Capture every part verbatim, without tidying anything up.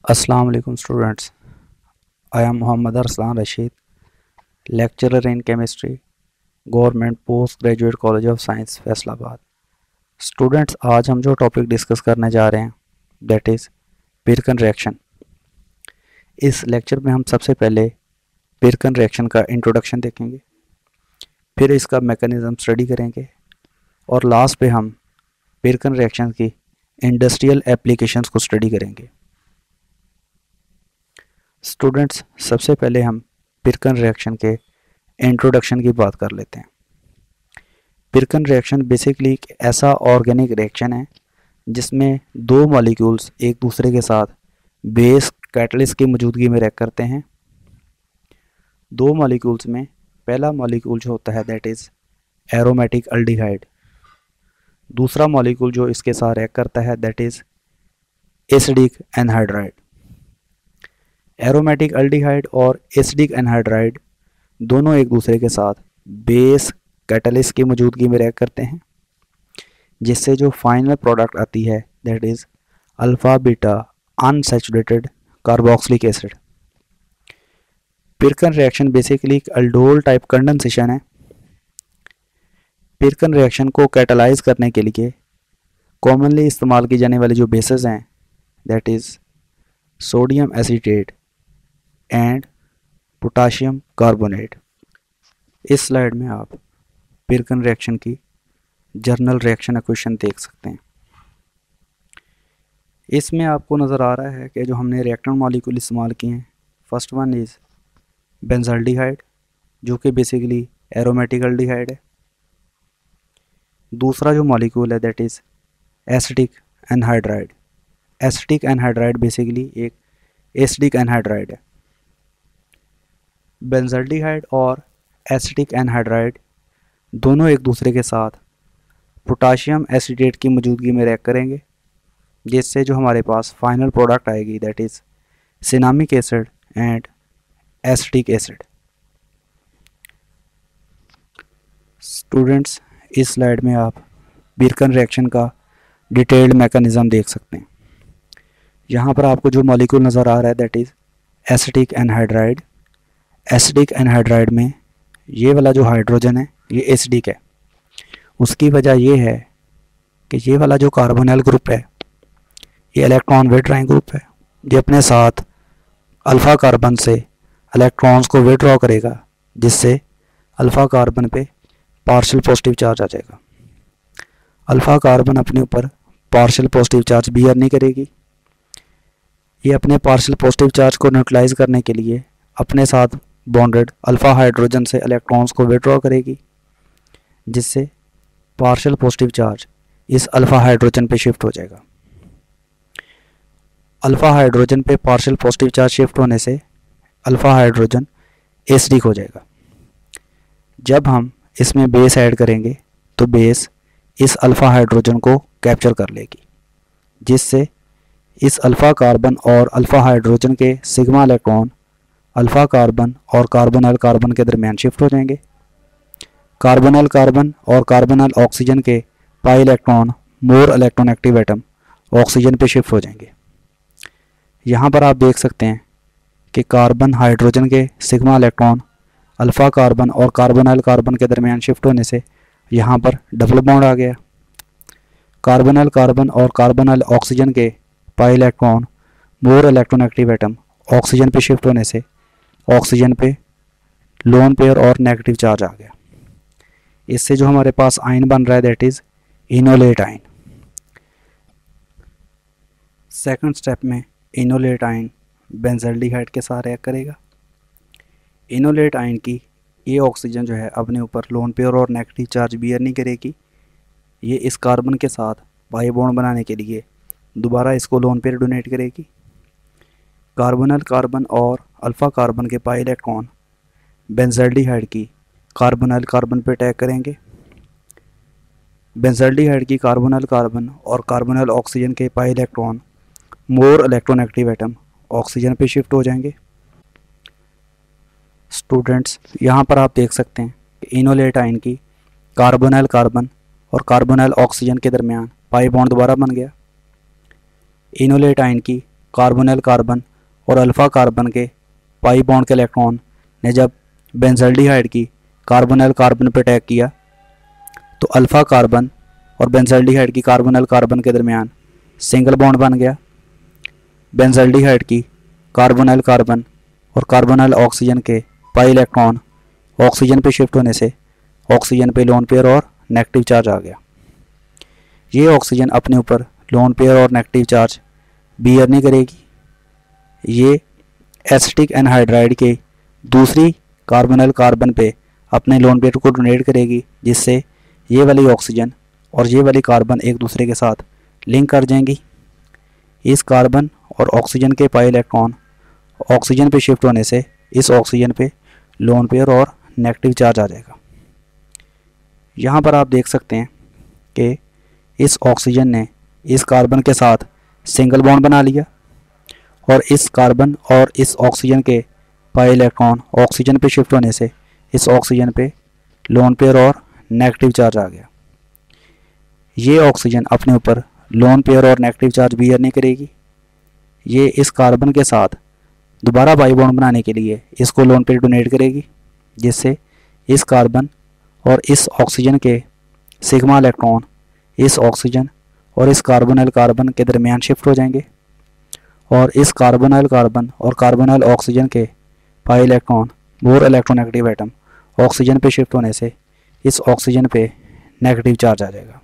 Assalamu alaikum students. I am Muhammad Arslan Rashid, lecturer in chemistry, Government Postgraduate College of Science, Faisalabad. Students, आज हम जो topic discuss करने जा रहे हैं दैट इज़ पिरकन रिएक्शन. इस लेक्चर में हम सबसे पहले पिरकन रिएक्शन का इंट्रोडक्शन देखेंगे, फिर इसका मैकेनिज़्म स्टडी करेंगे और लास्ट पे हम पिरकन रिएक्शन की इंडस्ट्रियल एप्लीकेशंस को स्टडी करेंगे. स्टूडेंट्स, सबसे पहले हम पिरकन रिएक्शन के इंट्रोडक्शन की बात कर लेते हैं. पिरकन रिएक्शन बेसिकली एक ऐसा ऑर्गेनिक रिएक्शन है जिसमें दो मॉलिक्यूल्स एक दूसरे के साथ बेस कैटलिस्ट की मौजूदगी में रिएक्ट करते हैं. दो मॉलिक्यूल्स में पहला मॉलिक्यूल जो होता है दैट इज़ एरोमेटिक अल्डिहाइड, दूसरा मॉलिक्यूल जो इसके साथ रिएक्ट करता है that is acidic anhydride. Aromatic aldehyde और एसिडिक एनहाइड्राइड दोनों एक दूसरे के साथ बेस कैटलिस्ट की मौजूदगी में रिएक्ट करते हैं, जिससे जो फाइनल प्रोडक्ट आती है that is alpha beta unsaturated carboxylic acid. Perkin reaction basically एक अल्डोल टाइप कंडेंसेशन है. पिरकन रिएक्शन को कैटलाइज करने के लिए कॉमनली इस्तेमाल की जाने वाली जो बेसेस हैं that is sodium acetate and potassium carbonate. इस स्लाइड में आप पिरकन रिएक्शन की जर्नल रिएक्शन इक्वेशन देख सकते हैं. इसमें आपको नज़र आ रहा है कि जो हमने रिएक्टेंट मॉलिक्यूल इस्तेमाल किए हैं, फर्स्ट वन इज़ बेंजाल्डिहाइड जो कि बेसिकली एरोमेटिक अल्डिहाइड है. दूसरा जो मॉलिक्यूल है that is acetic anhydride. Acetic anhydride basically एक एसिडिक एनहाइड्राइड है. बेंजाल्डिहाइड और एसिटिक एनहाइड्राइड दोनों एक दूसरे के साथ पोटाशियम एसीटेट की मौजूदगी में रिएक्ट करेंगे, जिससे जो हमारे पास फाइनल प्रोडक्ट आएगी that is cinnamic acid and acetic acid. Students, इस स्लाइड में आप पिरकन रिएक्शन का डिटेल्ड मैकेनिज़्म देख सकते हैं. यहाँ पर आपको जो मॉलिक्यूल नज़र आ रहा है that is acetic anhydride. Acidic anhydride में ये वाला जो हाइड्रोजन है ये एसिडिक है. उसकी वजह ये है कि ये वाला जो कार्बोनिल ग्रुप है ये इलेक्ट्रॉन विड्रॉइंग ग्रुप है. ये अपने साथ अल्फ़ा कार्बन से इलेक्ट्रॉन्स को विड्रॉ करेगा, जिससे अल्फ़ा कार्बन पे पार्शियल पॉजिटिव चार्ज आ जाएगा. अल्फ़ा कार्बन अपने ऊपर पार्शियल पॉजिटिव चार्ज बियर नहीं करेगी. ये अपने पार्शियल पॉजिटिव चार्ज को न्यूट्रलाइज करने के लिए अपने साथ बॉन्डेड अल्फ़ा हाइड्रोजन से इलेक्ट्रॉन्स को विड्रॉ करेगी, जिससे पार्शियल पॉजिटिव चार्ज इस अल्फ़ा हाइड्रोजन पे शिफ्ट हो जाएगा. अल्फ़ा हाइड्रोजन पे पार्शियल पॉजिटिव चार्ज शिफ्ट होने से अल्फ़ा हाइड्रोजन एसिडिक हो जाएगा. जब हम इसमें बेस ऐड करेंगे तो बेस इस अल्फ़ा हाइड्रोजन को कैप्चर कर लेगी, जिससे इस अल्फ़ा कार्बन और अल्फ़ा हाइड्रोजन के सिग्मा इलेक्ट्रॉन अल्फ़ा कार्बन और कार्बोनिल कार्बन के दरमियान शिफ्ट हो जाएंगे. कार्बोनिल कार्बन और कार्बोनिल ऑक्सीजन के pi electron more electronegative atom oxygen पे शिफ्ट हो जाएंगे. यहाँ पर आप देख सकते हैं कि कार्बन हाइड्रोजन के सिग्मा इलेक्ट्रॉन अल्फ़ा कार्बन और कार्बोनिल कार्बन के दरमियान शिफ्ट होने से यहाँ पर डबल बॉन्ड आ गया. कार्बोनिल कार्बन और कार्बोनिल ऑक्सीजन के pi electron more electronegative atom oxygen पे शिफ्ट होने से ऑक्सीजन पे लोन पेयर और नेगेटिव चार्ज आ गया. इससे जो हमारे पास आयन बन रहा है that is enolate ion. Second step में इनोलेट आयन बेंजाल्डिहाइड के साथ रिएक्ट करेगा. इनोलेट आयन की ये ऑक्सीजन जो है अपने ऊपर लोन पेयर और नेगेटिव चार्ज बियर नहीं करेगी. ये इस कार्बन के साथ पाई बॉन्ड बनाने के लिए दोबारा इसको लोन पेयर डोनेट करेगी. कार्बोनिल कार्बन और अल्फ़ा कार्बन के पाई इलेक्ट्रॉन बेंजाल्डिहाइड की कार्बोनिल कार्बन पे अटैक करेंगे. बेंजाल्डिहाइड की कार्बोनिल कार्बन और कार्बोनिल ऑक्सीजन के pi electron more electronegative atom oxygen पे शिफ्ट हो जाएंगे. स्टूडेंट्स, यहाँ पर आप देख सकते हैं कि इनोलेट आयन की कार्बोनिल कार्बन और कार्बोनिल ऑक्सीजन के दरमियान पाई बॉन्ड दोबारा बन गया. इनोलेट आयन की कार्बोनिल कार्बन और अल्फ़ा कार्बन के पाई बॉन्ड के इलेक्ट्रॉन ने जब बेंजल्डिहाइड की कार्बोनिल कार्बन पर अटैक किया तो अल्फ़ा कार्बन और बेंजल्डिहाइड की कार्बोनिल कार्बन के दरमियान सिंगल बॉन्ड बन गया। बेंजल्डिहाइड की कार्बोनिल कार्बन और कार्बोनिल ऑक्सीजन के पाई इलेक्ट्रॉन ऑक्सीजन पे शिफ्ट होने से ऑक्सीजन पे लोन पेयर और नेगेटिव चार्ज आ गया। ये ऑक्सीजन अपने ऊपर लोन पेयर और नेगेटिव चार्ज बियर नहीं करेगी, ये एसिटिक एनहाइड्राइड के दूसरी कार्बोनिल कार्बन पे अपने लोन पेयर को डोनेट करेगी, जिससे ये वाली ऑक्सीजन और ये वाली कार्बन एक दूसरे के साथ लिंक कर जाएंगी। इस कार्बन और ऑक्सीजन के पाई इलेक्ट्रॉन ऑक्सीजन पे शिफ्ट होने से इस ऑक्सीजन पे लोन पेयर और नेगेटिव चार्ज आ जाएगा। यहाँ पर आप देख सकते हैं कि इस ऑक्सीजन ने इस कार्बन के साथ सिंगल बॉन्ड बना लिया और इस कार्बन और इस ऑक्सीजन के पाई इलेक्ट्रॉन ऑक्सीजन पे शिफ्ट होने से इस ऑक्सीजन पे लोन पेयर और नेगेटिव चार्ज आ गया। ये ऑक्सीजन अपने ऊपर लोन पेयर और नेगेटिव चार्ज बियर नहीं करेगी, ये इस कार्बन के साथ दोबारा पाई बॉन्ड बनाने के लिए इसको लोन पेयर डोनेट करेगी, जिससे इस कार्बन और इस ऑक्सीजन के सिग्मा इलेक्ट्रॉन इस ऑक्सीजन और इस कार्बोनिल कार्बन के दरमियान शिफ्ट हो जाएंगे और इस कार्बोनिल कार्बन और कार्बोनिल ऑक्सीजन के pi electron more electronegative atom oxygen पे शिफ्ट होने से इस ऑक्सीजन पे नेगेटिव चार्ज आ जाएगा।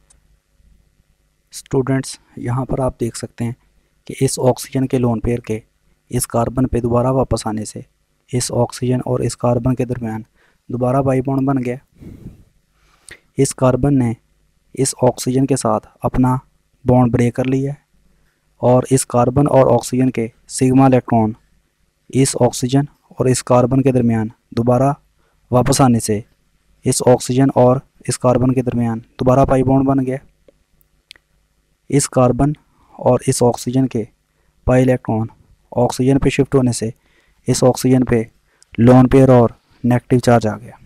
स्टूडेंट्स, यहाँ पर आप देख सकते हैं कि इस ऑक्सीजन के लोन पेयर के इस कार्बन पे दोबारा वापस आने से इस ऑक्सीजन और इस कार्बन के दरमियान दोबारा पाई बॉन्ड बन गया। इस कार्बन ने इस ऑक्सीजन के साथ अपना बॉन्ड ब्रेक कर लिया है और इस कार्बन और ऑक्सीजन के सिग्मा इलेक्ट्रॉन इस ऑक्सीजन और इस कार्बन के दरमियान दोबारा वापस आने से इस ऑक्सीजन और इस कार्बन के दरमियान दोबारा पाई बॉन्ड बन गया। इस कार्बन और इस ऑक्सीजन के पाई इलेक्ट्रॉन ऑक्सीजन पे शिफ्ट होने से इस ऑक्सीजन पे लोन पेयर और नेगेटिव चार्ज आ गया।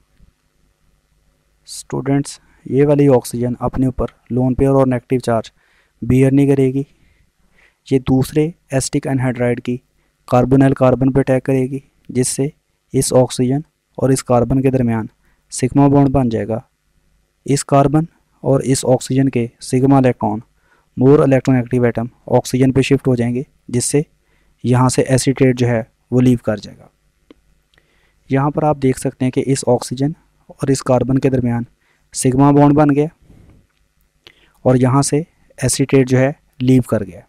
स्टूडेंट्स, ये वाली ऑक्सीजन अपने ऊपर लोन पेयर और नेगेटिव चार्ज बियर नहीं करेगी, ये दूसरे एसिटिक एनहाइड्राइड की कार्बोनिल कार्बन पर अटैक करेगी, जिससे इस ऑक्सीजन और इस कार्बन के दरमियान सिग्मा बॉन्ड बन जाएगा। इस कार्बन और इस ऑक्सीजन के sigma electron more electronegative atom oxygen पे शिफ्ट हो जाएंगे, जिससे यहाँ से एसीटेट जो है वो लीव कर जाएगा। यहाँ पर आप देख सकते हैं कि इस ऑक्सीजन और इस कार्बन के दरमियान सिग्मा बॉन्ड बन गया और यहाँ से एसीटेट जो है लीव कर गया।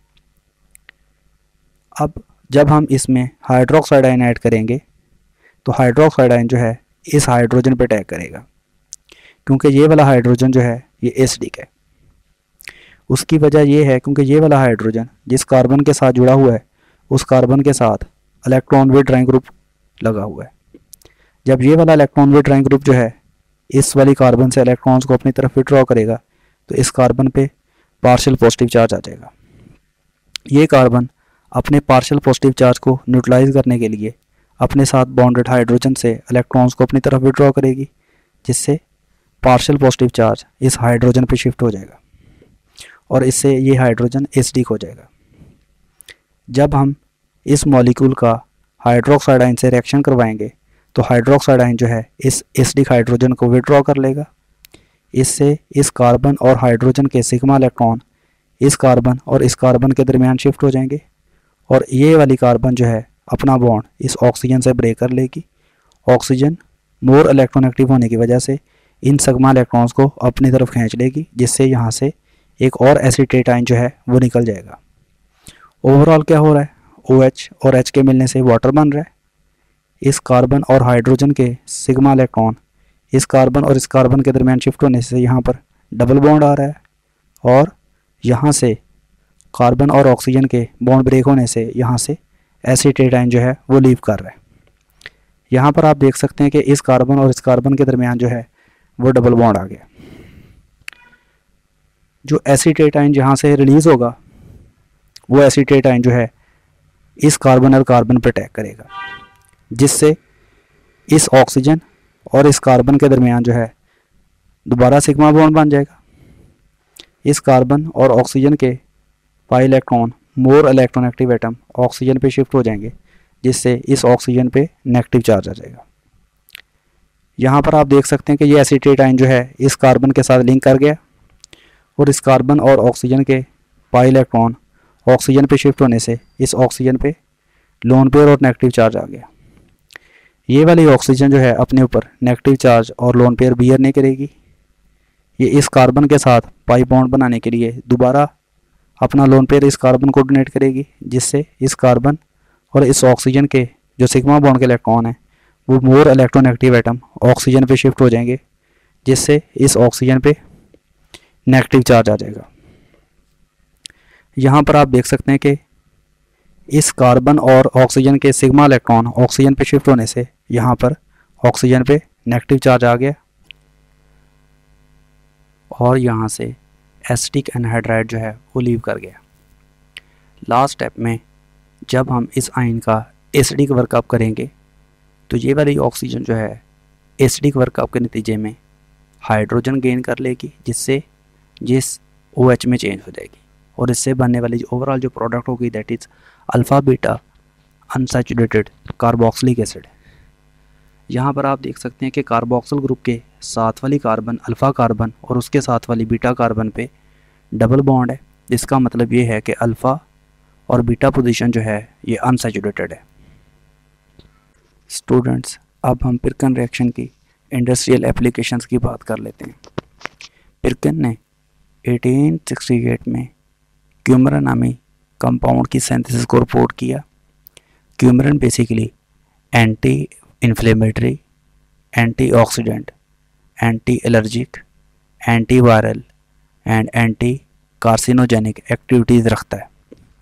अब जब हम इसमें हाइड्रोक्साइड आयन ऐड करेंगे तो हाइड्रोक्साइड आयन जो है इस हाइड्रोजन पर अटैक करेगा, क्योंकि ये वाला हाइड्रोजन जो है ये एसिडिक है। उसकी वजह ये है क्योंकि ये वाला हाइड्रोजन जिस कार्बन के साथ जुड़ा हुआ है उस कार्बन के साथ इलेक्ट्रॉन विथड्रॉइंग ग्रुप लगा हुआ है। जब ये वाला इलेक्ट्रॉन विथड्रॉइंग ग्रुप जो है इस वाली कार्बन से इलेक्ट्रॉन्स को अपनी तरफ विथड्रॉ करेगा तो इस कार्बन पे पार्शियल पॉजिटिव चार्ज आ जाएगा। ये कार्बन अपने पार्शियल पॉजिटिव चार्ज को न्यूट्रलाइज करने के लिए अपने साथ बॉन्डेड हाइड्रोजन से इलेक्ट्रॉन्स को अपनी तरफ विथड्रॉ करेगी, जिससे पार्शियल पॉजिटिव चार्ज इस हाइड्रोजन पे शिफ्ट हो जाएगा और इससे ये हाइड्रोजन एसिडिक हो जाएगा। जब हम इस मॉलिक्यूल का हाइड्रोक्साइड आयन से रिएक्शन करवाएंगे तो हाइड्रोक्साइड आयन जो है इस एसिडिक हाइड्रोजन को विथड्रॉ कर लेगा। इससे इस कार्बन और हाइड्रोजन के सिग्मा इलेक्ट्रॉन इस कार्बन और इस कार्बन के दरमियान शिफ्ट हो जाएंगे और ये वाली कार्बन जो है अपना बॉन्ड इस ऑक्सीजन से ब्रेक कर लेगी। ऑक्सीजन मोर इलेक्ट्रोनेगेटिव होने की वजह से इन सिग्मा इलेक्ट्रॉन्स को अपनी तरफ खींच लेगी, जिससे यहाँ से एक और एसीटेट आयन जो है वो निकल जाएगा। ओवरऑल क्या हो रहा है, OH और H के मिलने से वाटर बन रहा है। इस कार्बन और हाइड्रोजन के सिग्मा इलेक्ट्रॉन इस कार्बन और इस कार्बन के दरमियान शिफ्ट होने से यहाँ पर डबल बॉन्ड आ रहा है और यहाँ से कार्बन और ऑक्सीजन के बॉन्ड ब्रेक होने से यहाँ से एसीटेट आयन जो है वो लीव कर रहा है। यहाँ पर आप देख सकते हैं कि इस कार्बन और इस कार्बन के दरमियान जो है वो डबल बॉन्ड आ गया। जो एसीटेट आयन जहाँ से रिलीज़ होगा वो एसीटेट आयन जो है इस कार्बन और कार्बन पर अटैक करेगा, जिससे इस ऑक्सीजन और इस कार्बन के दरमियान जो है दोबारा सिग्मा बॉन्ड बन जाएगा। इस कार्बन और ऑक्सीजन के pi electron more electronegative atom oxygen पे शिफ्ट हो जाएंगे, जिससे इस ऑक्सीजन पे नेगेटिव चार्ज आ जाएगा। यहाँ पर आप देख सकते हैं कि ये एसीटेट आयन जो है इस कार्बन के साथ लिंक कर गया और इस कार्बन और ऑक्सीजन के पाई इलेक्ट्रॉन ऑक्सीजन पे शिफ्ट होने से इस ऑक्सीजन पे लोन पेयर और नेगेटिव चार्ज आ गया। ये वाली ऑक्सीजन जो है अपने ऊपर नेगेटिव चार्ज और लोन पेयर बियर नहीं करेगी। ये इस कार्बन के साथ पाई बॉन्ड बनाने के लिए दोबारा अपना लोन पेयर इस कार्बन को डोनेट करेगी, जिससे इस कार्बन और इस ऑक्सीजन के जो सिग्मा बॉन्ड के इलेक्ट्रॉन हैं वो मोर इलेक्ट्रोनेगेटिव एटम ऑक्सीजन पे शिफ्ट हो जाएंगे, जिससे इस ऑक्सीजन पे नेगेटिव चार्ज आ जाएगा। यहाँ पर आप देख सकते हैं कि इस कार्बन और ऑक्सीजन के सिग्मा इलेक्ट्रॉन ऑक्सीजन पे शिफ्ट होने से यहाँ पर ऑक्सीजन पे नेगेटिव चार्ज आ गया और यहाँ से एसिटिक एनहाइड्राइड जो है वो लीव कर गया। लास्ट स्टेप में जब हम इस आयन का एसिडिक वर्कअप करेंगे तो ये वाली ऑक्सीजन जो है एसिडिक वर्कअप के नतीजे में हाइड्रोजन गेन कर लेगी, जिससे जिस ओ एच में चेंज हो जाएगी और इससे बनने वाली जो ओवरऑल जो प्रोडक्ट होगी that is alpha beta unsaturated carboxylic acid. यहाँ पर आप देख सकते हैं कि कार्बोक्सिल ग्रुप के साथ वाली कार्बन अल्फ़ा कार्बन और उसके साथ वाली बीटा कार्बन पे डबल बॉन्ड है। इसका मतलब ये है कि अल्फ़ा और बीटा पोजीशन जो है ये अनसैचुरेटेड है। स्टूडेंट्स, अब हम पिरकन रिएक्शन की इंडस्ट्रियल एप्लीकेशंस की बात कर लेते हैं। पिरकन ने अठारह सौ अड़सठ में क्यूमरन नामी कंपाउंड की सिंथेसिस को रिपोर्ट किया। Coumarin basically anti inflammatory, anti oxidant, anti allergic, anti viral and anti carcinogenic activities रखता है।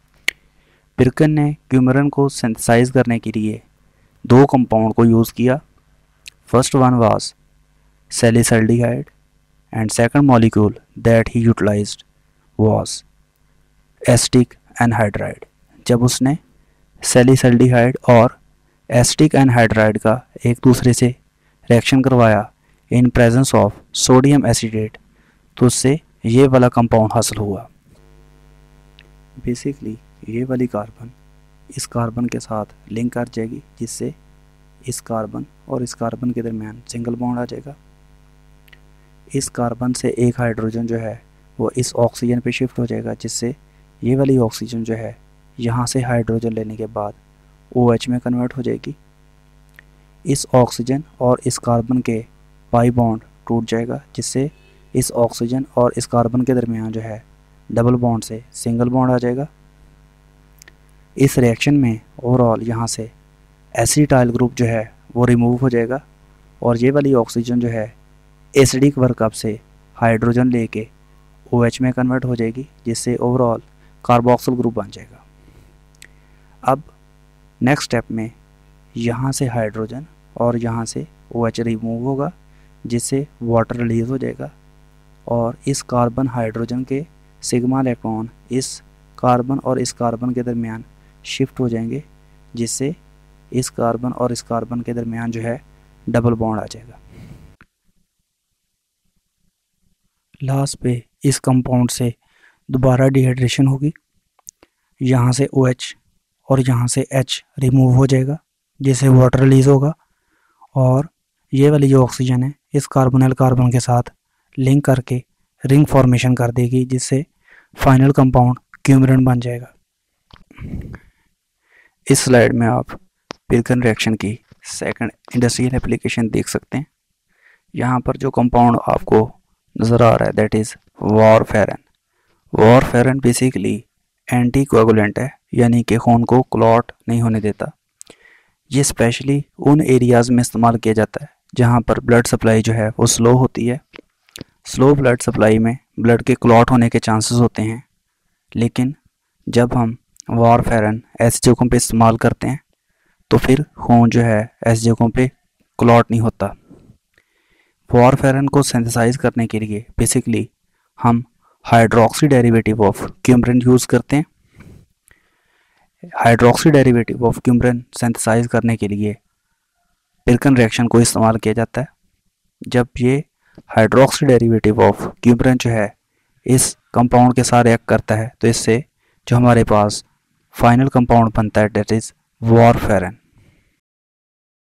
पिरकन ने क्यूमरन को सिंथेसाइज करने के लिए दो कंपाउंड को यूज़ किया। First one was salicylaldehyde and second molecule that he utilised was acetic anhydride. जब उसने सैलिसल्डिहाइड और एसिटिक एनहाइड्राइड का एक दूसरे से रिएक्शन करवाया in presence of sodium acetate, तो उससे ये वाला कंपाउंड हासिल हुआ। बेसिकली ये वाली कार्बन इस कार्बन के साथ लिंक कर जाएगी, जिससे इस कार्बन और इस कार्बन के दरमियान सिंगल बॉन्ड आ जाएगा। इस कार्बन से एक हाइड्रोजन जो है वो इस ऑक्सीजन पे शिफ्ट हो जाएगा, जिससे ये वाली ऑक्सीजन जो है यहाँ से हाइड्रोजन लेने के बाद ओ एच में कन्वर्ट हो जाएगी। इस ऑक्सीजन और इस कार्बन के पाई बॉन्ड टूट जाएगा, जिससे इस ऑक्सीजन और इस कार्बन के दरमियान जो है डबल बॉन्ड से सिंगल बॉन्ड आ जाएगा। इस रिएक्शन में ओवरऑल यहाँ से एसिटाइल ग्रुप जो है वो रिमूव हो जाएगा और ये वाली ऑक्सीजन जो है एसिडिक वर्कअप से हाइड्रोजन लेके ओ एच में कन्वर्ट हो जाएगी, जिससे ओवरऑल कार्बोक्सिल ग्रुप बन जाएगा। अब नेक्स्ट स्टेप में यहाँ से हाइड्रोजन और यहाँ से ओ एच रिमूव होगा, जिससे वाटर रिलीज हो जाएगा और इस कार्बन हाइड्रोजन के सिग्मा इलेक्ट्रॉन इस कार्बन और इस कार्बन के दरमियान शिफ्ट हो जाएंगे, जिससे इस कार्बन और इस कार्बन के दरमियान जो है डबल बॉन्ड आ जाएगा। लास्ट पे इस कंपाउंड से दोबारा डिहाइड्रेशन होगी, यहाँ से ओ एच और यहाँ से H रिमूव हो जाएगा, जिससे वाटर रिलीज होगा और ये वाली जो ऑक्सीजन है इस कार्बोनिल कार्बन के साथ लिंक करके रिंग फॉर्मेशन कर देगी, जिससे फाइनल कंपाउंड क्यूमरन बन जाएगा। इस स्लाइड में आप पिरकन रिएक्शन की सेकंड इंडस्ट्रियल एप्लीकेशन देख सकते हैं। यहाँ पर जो कंपाउंड आपको नज़र आ रहा है that is warfarin. Warfarin basically anti coagulant है, यानी कि खून को क्लॉट नहीं होने देता। ये स्पेशली उन एरियाज़ में इस्तेमाल किया जाता है जहाँ पर ब्लड सप्लाई जो है वो स्लो होती है। स्लो ब्लड सप्लाई में ब्लड के क्लॉट होने के चांसेस होते हैं, लेकिन जब हम वारफेरन ऐसी जगहों पे इस्तेमाल करते हैं तो फिर खून जो है ऐसी जगहों पे क्लॉट नहीं होता। वारफेरन को सिंथेसाइज करने के लिए बेसिकली हम hydroxy derivative of coumarin use करते हैं। Hydroxy derivative of coumarin synthesise करने के लिए पिरकन रिएक्शन को इस्तेमाल किया जाता है। जब ये हाइड्रोक्सी डेरिवेटिव ऑफ क्यूमरन जो है इस कंपाउंड के साथ रिएक्ट करता है तो इससे जो हमारे पास फाइनल कंपाउंड बनता है डेट इज़ वारफेरिन।